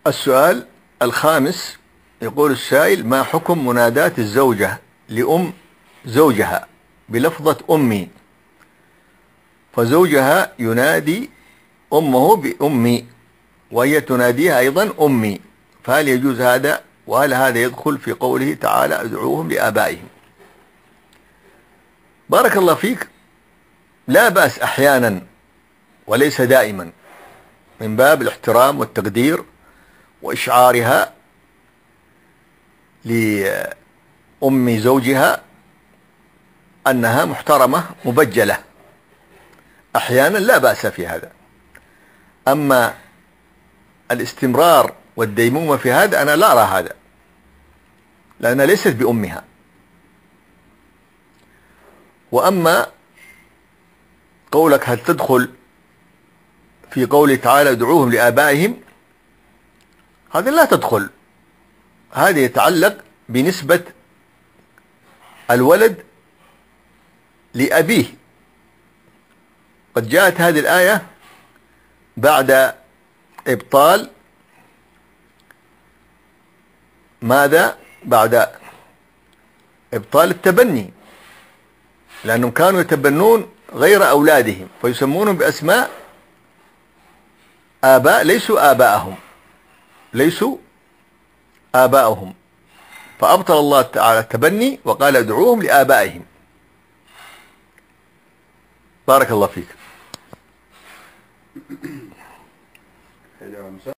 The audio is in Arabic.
السؤال الخامس يقول السائل: ما حكم مناداة الزوجة لأم زوجها بلفظة أمي، فزوجها ينادي أمه بأمي وهي تناديها أيضا أمي، فهل يجوز هذا؟ وهل هذا يدخل في قوله تعالى: ادعوهم لآبائهم؟ بارك الله فيك. لا بأس أحيانا وليس دائما، من باب الاحترام والتقدير وإشعارها لأم زوجها أنها محترمة مبجلة، أحيانا لا بأس في هذا. أما الاستمرار والديمومة في هذا أنا لا أرى هذا، لأنها ليست بأمها. وأما قولك هل تدخل في قوله تعالى ادعوهم لآبائهم، هذا لا تدخل، هذا يتعلق بنسبة الولد لأبيه. قد جاءت هذه الآية بعد إبطال ماذا؟ بعد إبطال التبني، لأنهم كانوا يتبنون غير أولادهم فيسمونهم بأسماء آباء ليسوا آباءهم، فأبطل الله تعالى التبني وقال ادعوهم لآبائهم. بارك الله فيك.